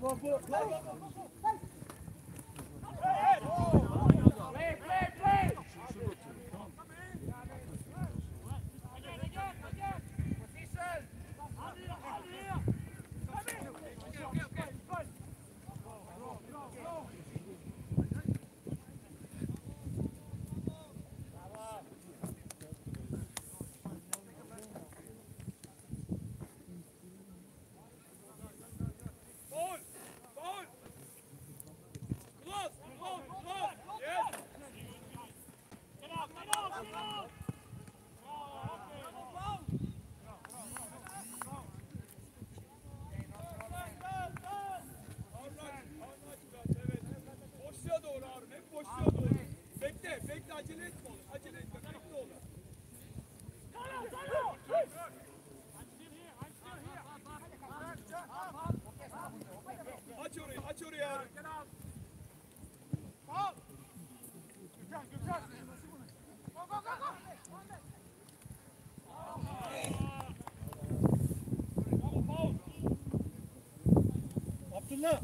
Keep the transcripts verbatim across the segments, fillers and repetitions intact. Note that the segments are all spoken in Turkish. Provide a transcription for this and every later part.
Abdullah.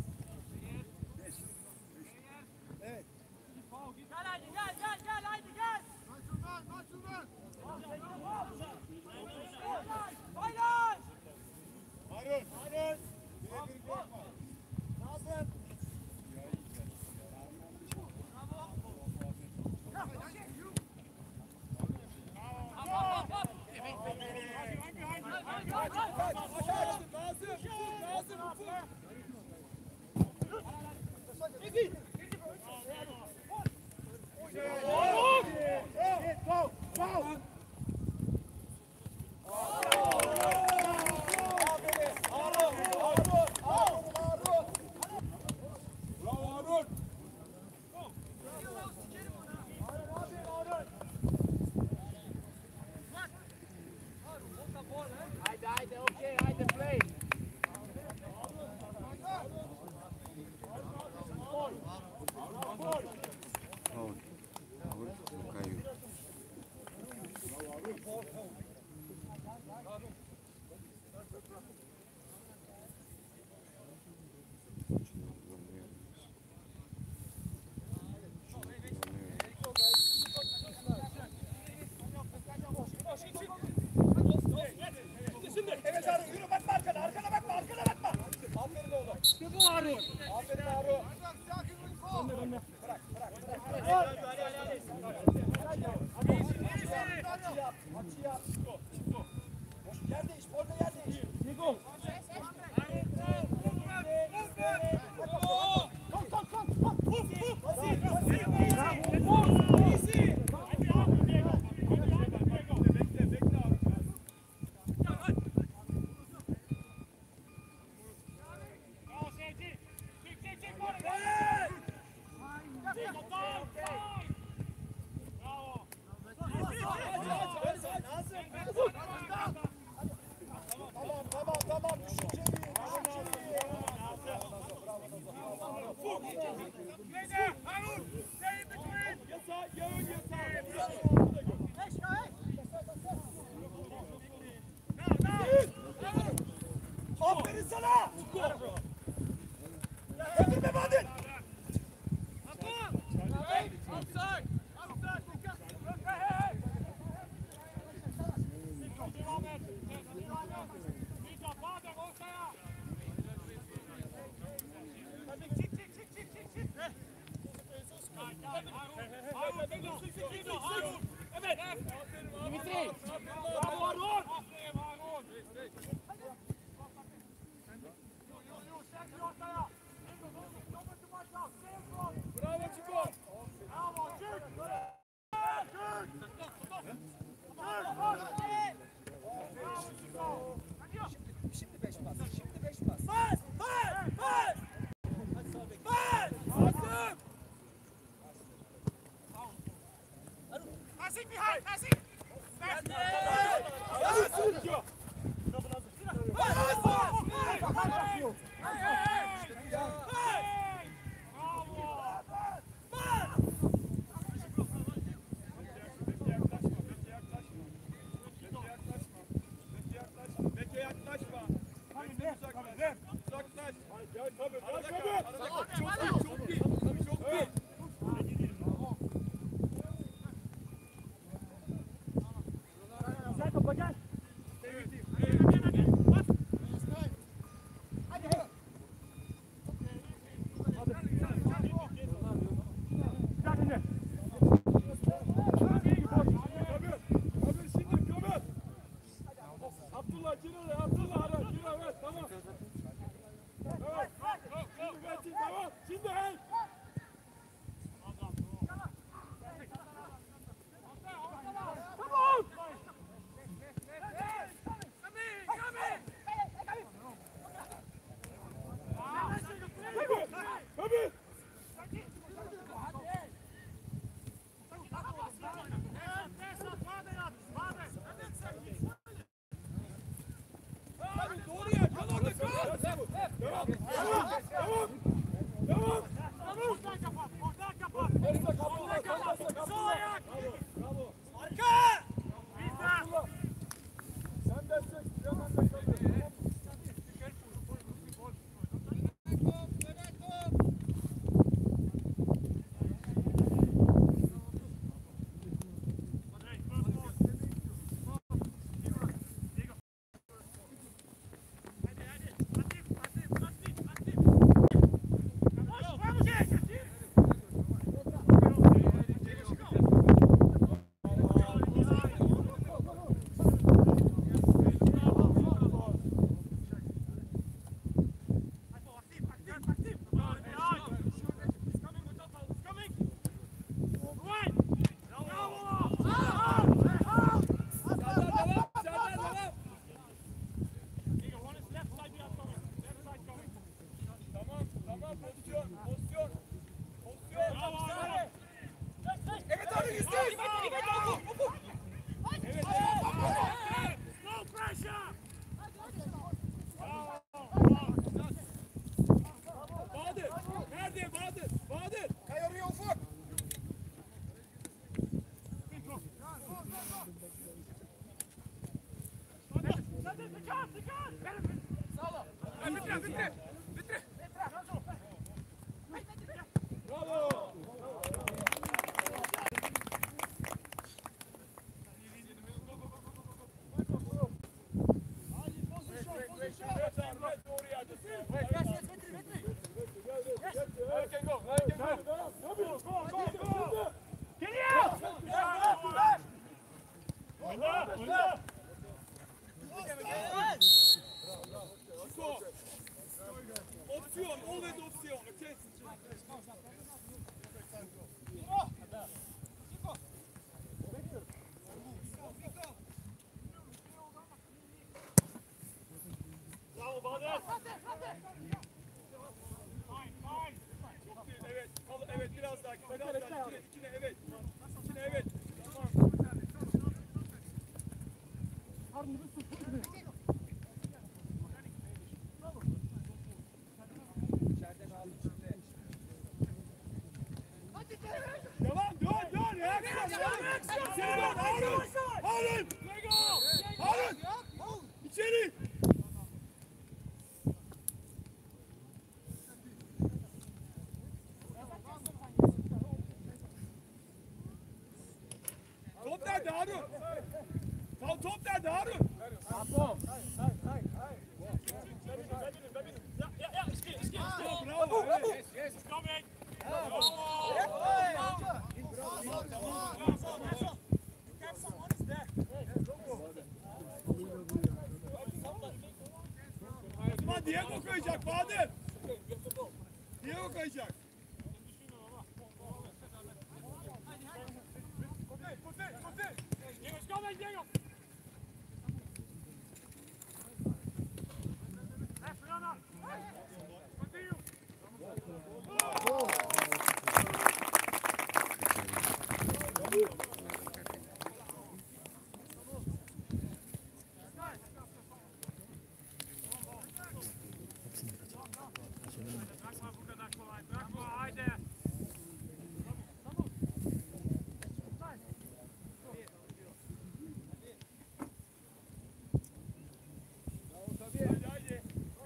Evet. Gel hadi gel gel gel haydi gel. Hayır. Harun. Harun. Birebir korkma. Nazım. Aferin sana! Öldürme Badin! Şimdi beş pas. Şimdi beş pas. Bas! Bas! Bas! Bas! Asım! Passing behind! Passing! Bas! Uzaklaş. Gel tabii. Ortadan kapat. Ortadan kapat. Destek Ortadan kapat. Abdullah. Sol ayak. Bravo. Arka. Bizden. Abdullah. Sen destek. Hemen de kalıyor. Option, always option, okay? Bravo Bahadır. Evet, al- evet biraz daha, biraz daha, ikine, ikine, evet. İkine, evet. Devam, dön, dön, reaksiyon, reaksiyon. Seni dön, Harun, Harun, Harun, içeri. Top nerede Harun? Top, top nerede Harun? Bravo, evet. Coming. Osman Diego koyacak Bahadır. Diego koyacak. Diego's coming, Diego. Left runner. Continue. Haydi, haydi.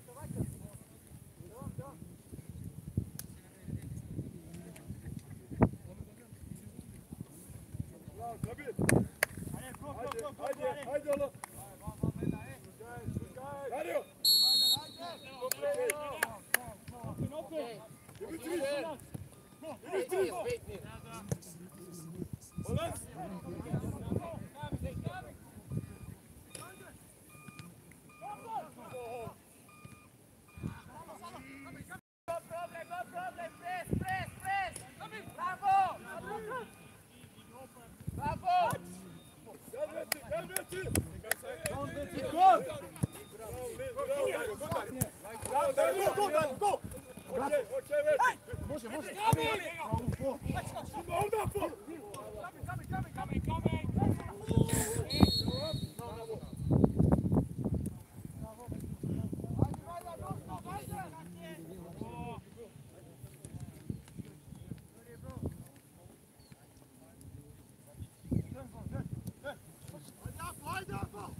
Bravo, tabii. Haydi, haydi, haydi oğlum. Geliyor. Dimitri. Dimitri. Ulan. Gel Messi, gel Messi. Gol. Bravo, go, go. Okey, okey, Messi. Coming. Şimdi oradan bu. Coming, coming, coming, coming. Haydi Arpa.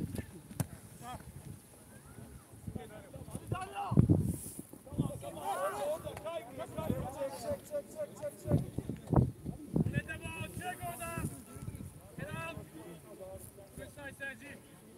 Çek çek çek çek çek. Çek orada. Kenan. Göster Serci.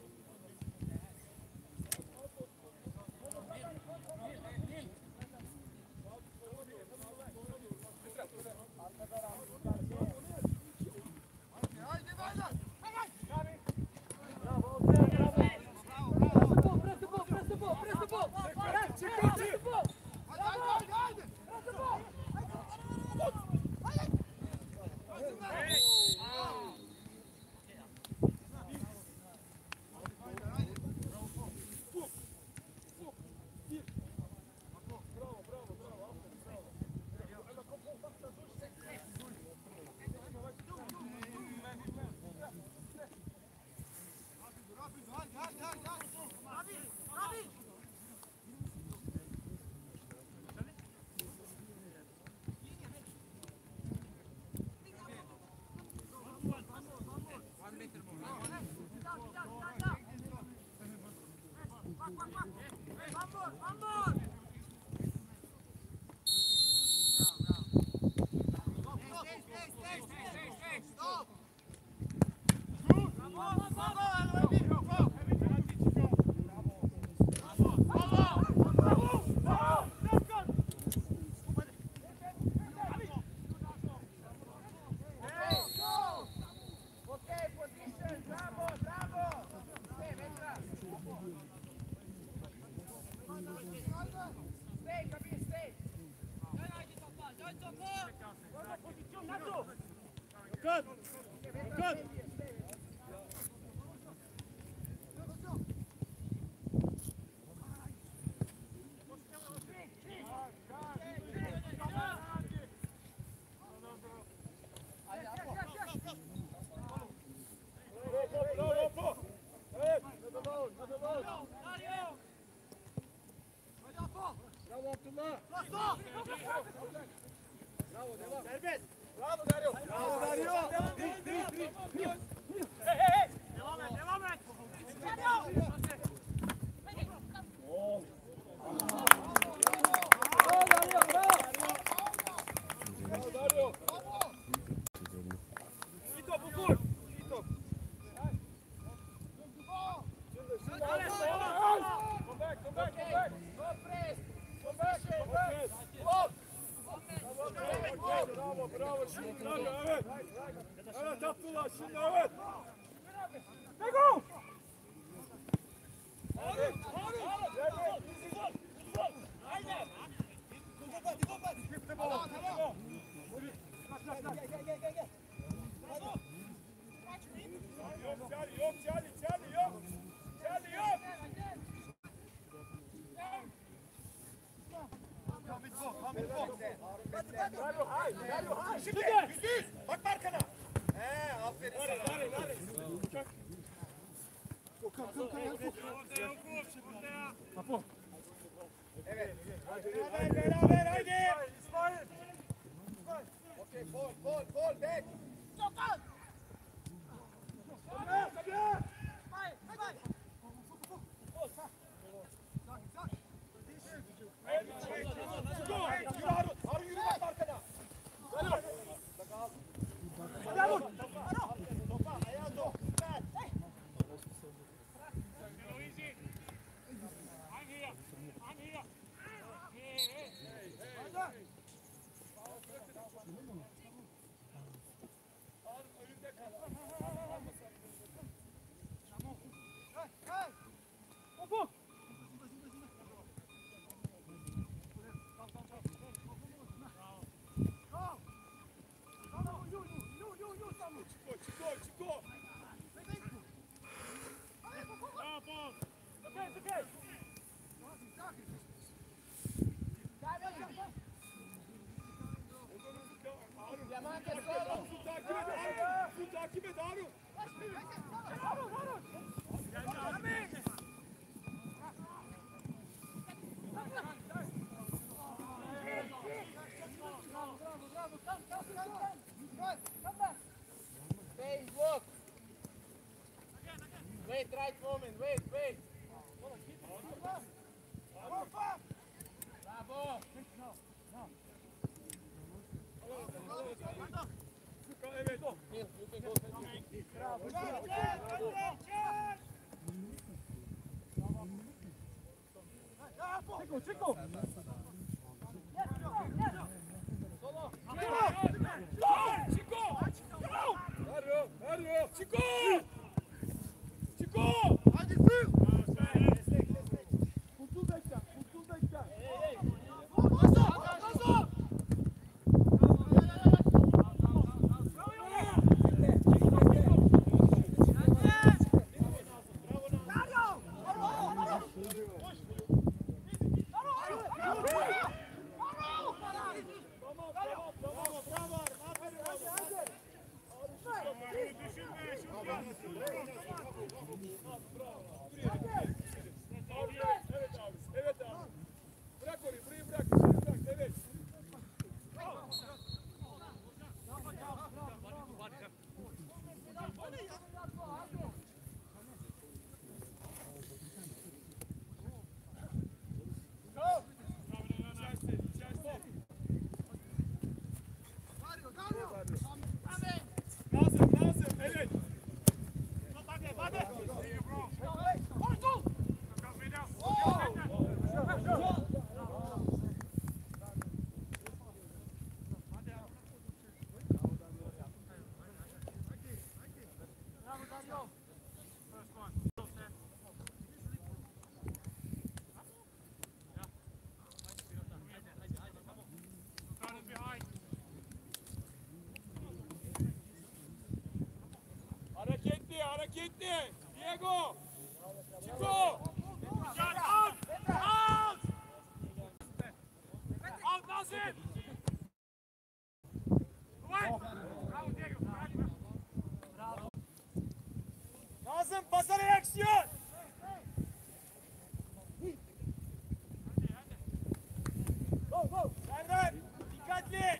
Cut! Cut! Bravo Abdullah. Bravo devam. Serbest. Bravo Dario. Bravo Dario. Dik dik dik. Hey hey hey. Devam et, devam et. Gol. Bravo Dario, bravo. Bravo Dario. İyi topu vur. İyi top. Şimdi şimdi. Come back, come back, come back. Come back, come back. Hop. Bravo, bravo. Şimdi bravo, evet. Evet Abdullah, şimdi evet. Ne gol? Harun, Harun. Evet, bizi gol. Haydi. Gitti baba, gitti baba. Gel, gel, gel, gel, gel. Yok Charlie, yok Charlie, Charlie yok. Charlie yok. Dario hay, Dario hay. Şimdi yüzde yüz. Bak arkana. He, aferin sana. Dario, Dario. Okan, Okan, evet. Beraber, beraber haydi. İsmail. Okey, gol, gol, gol, back. Okan. Hadi, hadi. Haydi, haydi. Yürü Harun, Harun yürü bak arkada. Hadi bak. Hadi Harun. Topa, ayağa top. Süper. I'm here. I'm here. Hey, hey. Hadi. Harun önünde kal. Hey, hey. Topu. Chico, Chico. Bravo. Okay, okay. Diamante Su solo. takip et Harun. Su takip et Harun. Harun, Harun. Base look. Wait, right moment, wait, wait. Bravo. Evet. Çiko, Çiko. Mario, Mario, Çiko! Çiko! Hadi sür. Kurtul bekle, kurtul bekle. Gazo, gazo. Evet abi, evet abi. Bırak orayı, burayı bırak, burayı bırak, evet. İçerisi, içerisi. Nazım, Nazım, evet. Hareketli, hareketli. Diego. Chico. Out, out. Out, Nazım. Nazım, pasa reaksiyon. Go, go. Serdar, dikkatli.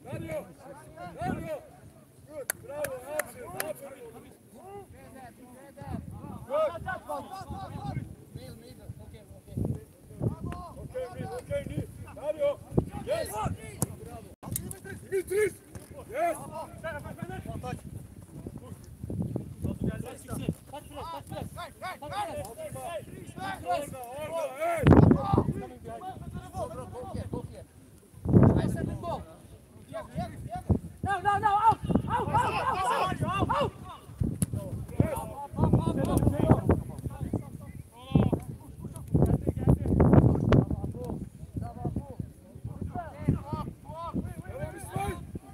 Mario. Mario. Good. Bravo. Aferin. Aferin. Okay, Neil. Okay, Neil. Mario. Yes. Dimitris. Yes. Orada, orada. Hey. No, no, no, out! Out, out, out, out! Out! Devam İsmail.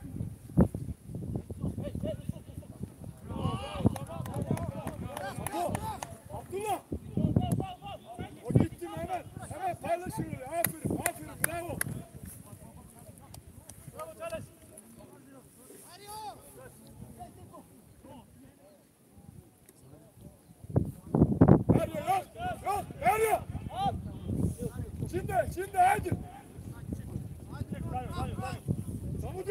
Abdullah. O gitti hemen. Hemen paylaşın öyle. Aferin. Aferin. Bravo. Nerede yok? Yok. Nerede? Şimdi. Şimdi hadi. Samucu.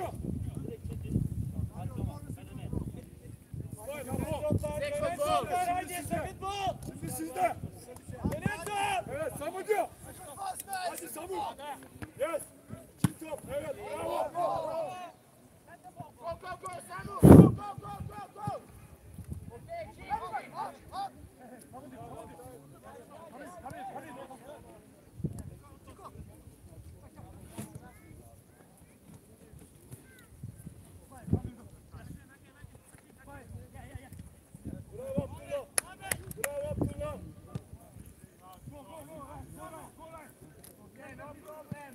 Şimdi sizde. Evet Samucu. Hadi Samu. Yes. Çift top. Evet. Bravo. Go, go, go, Samu! Go, go, go, go, go! Okay, keep going. Up, up. Bravo Abdullah. Bravo Abdullah. Okay, no problem.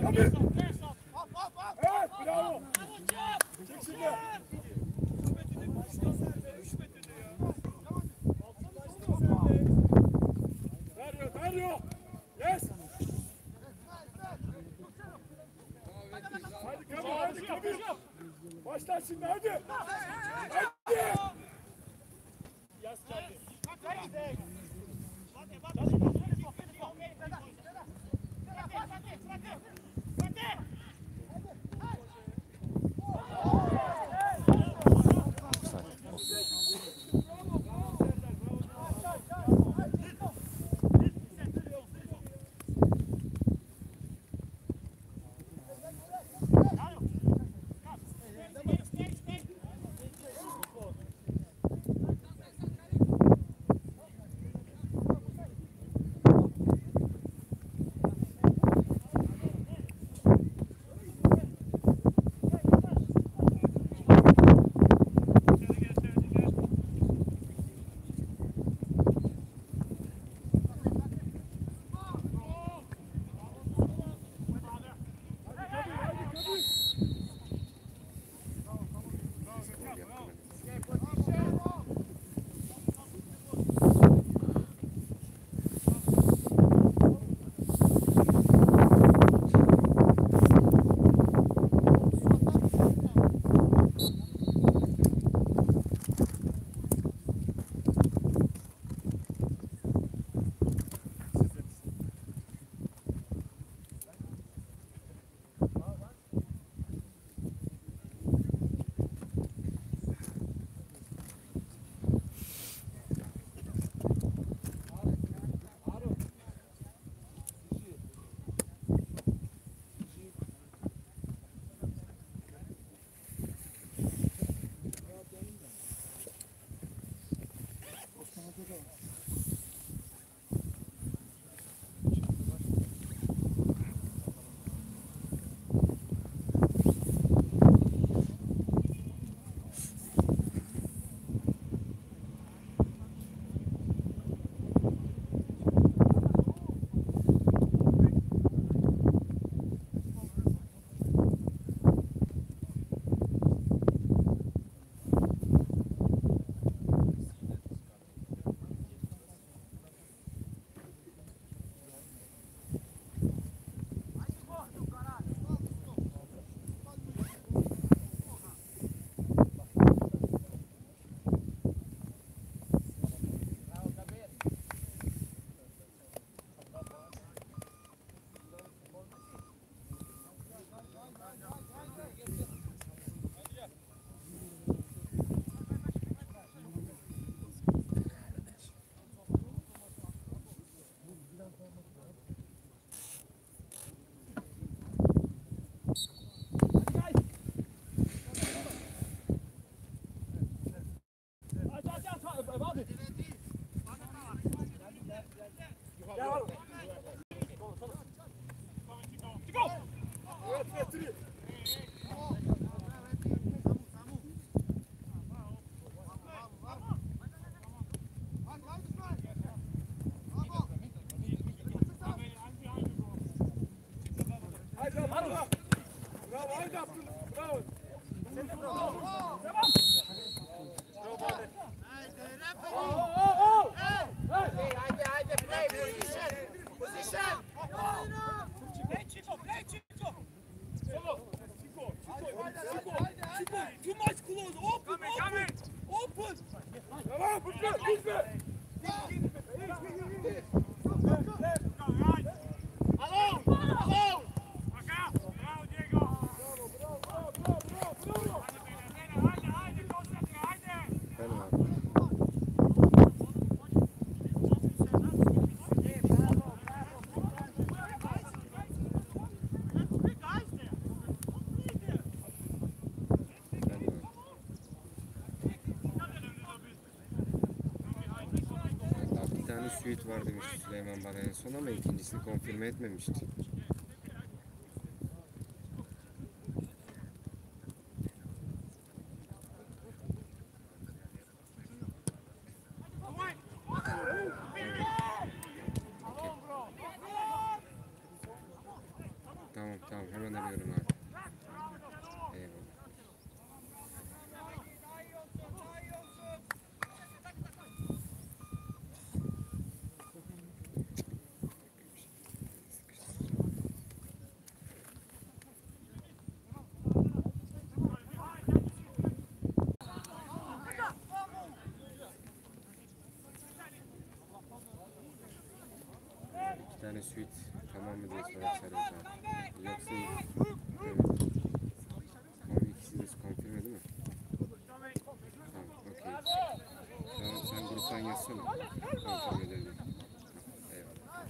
Tabii. Evet, bravo. Çek şimdi. Dario, Dario. Yes. Hadi Kabil, hadi Kabil. Başla şimdi, hadi. Hadi. Yaz Kabil. Suite var demişti Süleyman bana en son ama ikincisini konfirme etmemişti. Tamam tamam hemen arıyorum abi. Eyvallah. İki tane suite tamam mı diye sorarlar abi. Yoksa evet. Abi ikisi de konfirme değil mi? Tamam okey. Tamam sen gruptan yazsana. Konfirmeleri de. Eyvallah.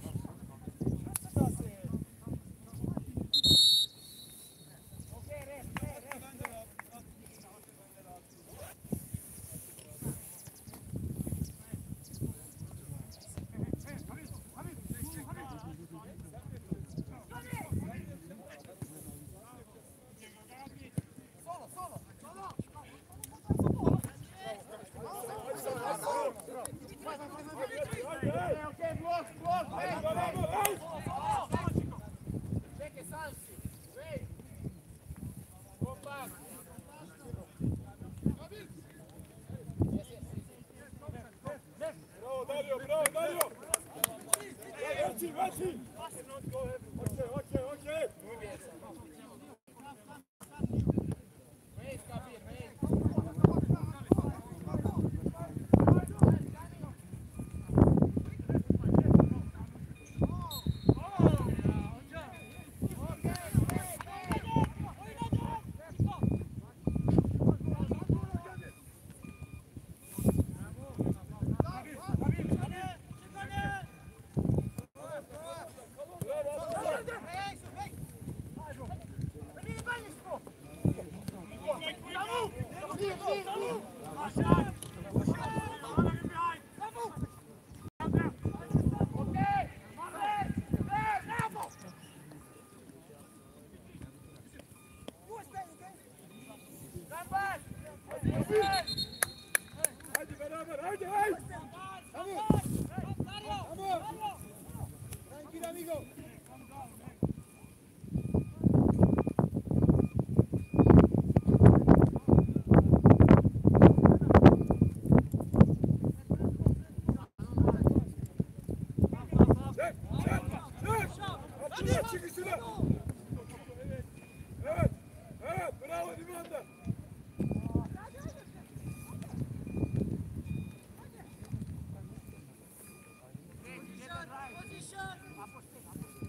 Bravo Dario, bravo Dario. Veci, veci. Okej, okej, okej. Hadi beraber, hadi, hadi. Vamos. Vamos. Tranquilo, amigo. Çek, çek, çek. Atilla çıkışına. Evet, evet, bravo Liman'da. Position.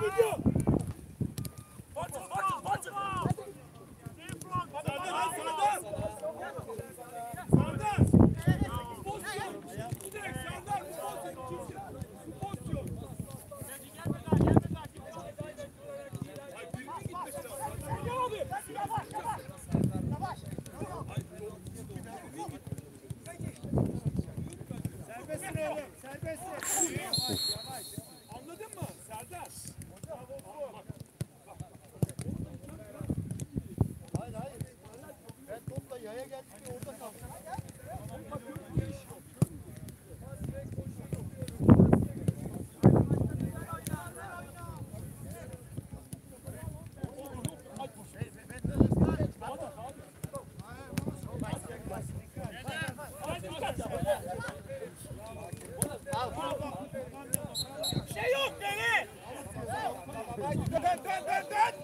video. Batın, batın, batın. Serdar, Serdar. Serdar. Bu pozisyon. Bu direkt Serdar. Bu pozisyon. Bu pozisyon. Ay birinin gitmesi lazım. Gel abi. Serbestsin oğlum. Serbestsin. Anladın mı? Serdar. Hayır hayır. Ben topla yaya geldim ki orada kaldım. Şey yok deli. Dön dön dön dön.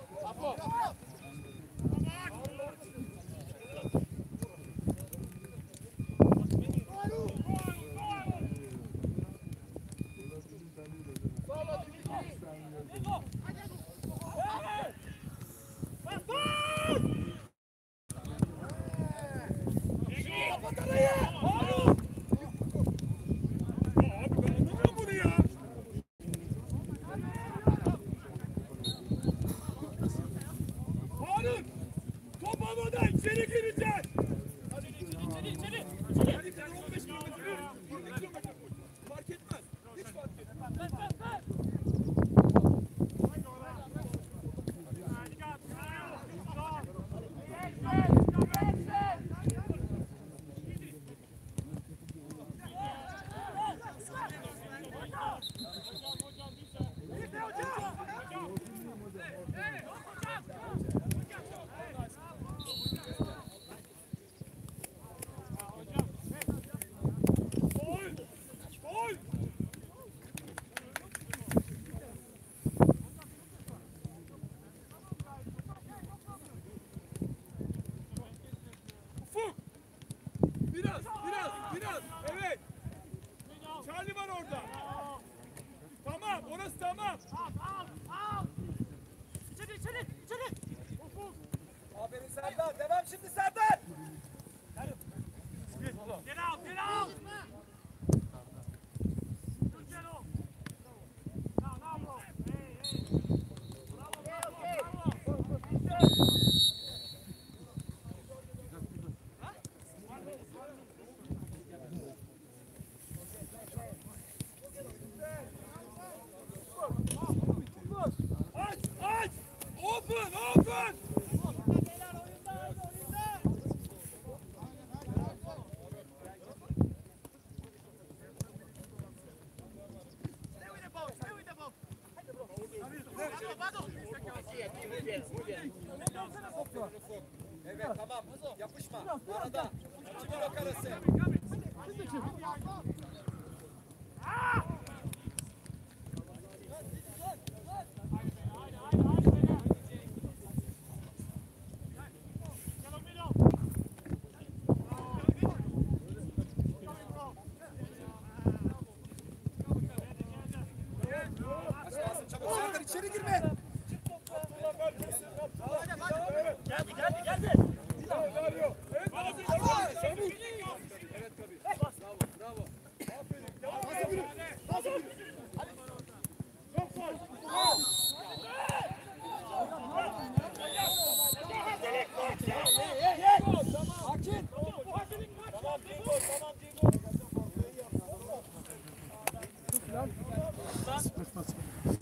Top havada içeri gireceksin. Hadi içeri içeri içeri. Hadi sen on beş kilometre. yirmi kilometre koş. Fark etmez. Hiç fark etmez. Ver ver ver. Biraz, biraz, biraz. Evet. Charlie var orada. Tamam, orası tamam. İçeri içeri içeri. Aferin Serdar. Devam şimdi Serdar. Get out get out. Good get off. Now now bro. Hey hey. Aç, aç. Open, open. Evet tamam. Yapışma. Arada. İki blok arası. Çabuk Serdar içeri girme. Geldi geldi geldi. Evet, abi. Evet tabii. Bravo, bravo. Aferin. Nasıl biri? Nasıl biri? Çok gol. Hakim. Tamam, Cengo, tamam, Cengo.